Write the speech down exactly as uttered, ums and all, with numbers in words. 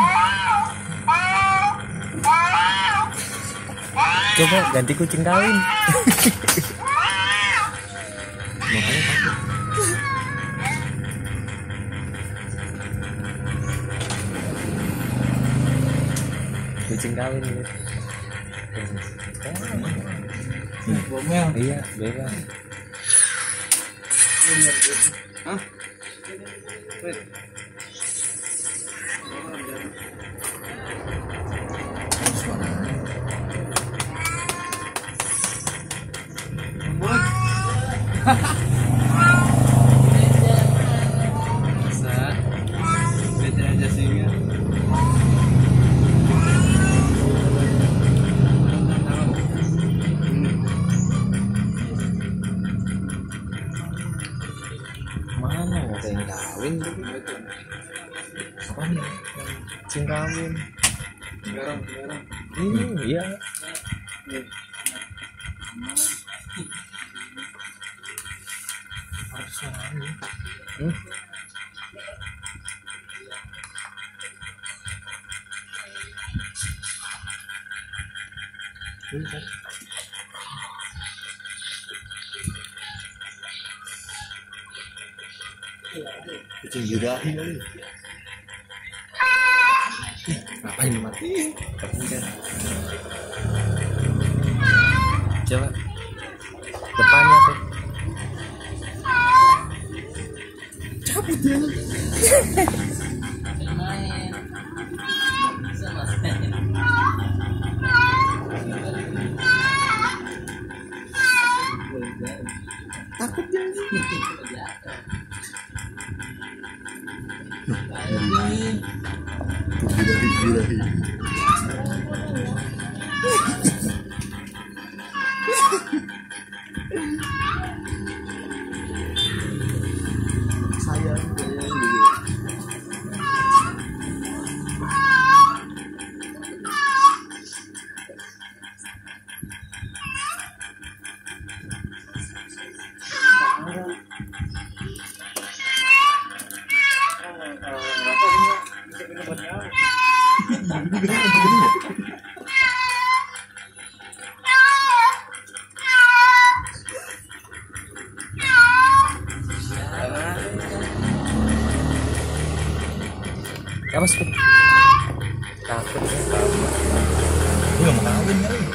Coba ganti kucing kawin. Makanya takut. Kucing kawin gitu. Bomel. Iya, bebas. Hah? Bisa. Beda aja sih ya. Mana nggak ada yang kawin tuh? Apa nih? Kucing kawin. Garam, garam. Hmm, iya. Hmm. Kucing birahi kali. Ngapain mati? Coba depannya tuh. Cabut dia. Takut dia. Birahi-birahi. Sayang, sayang gitu. Apa sih? Takut ya, takut. Gue gak mau kawin kali.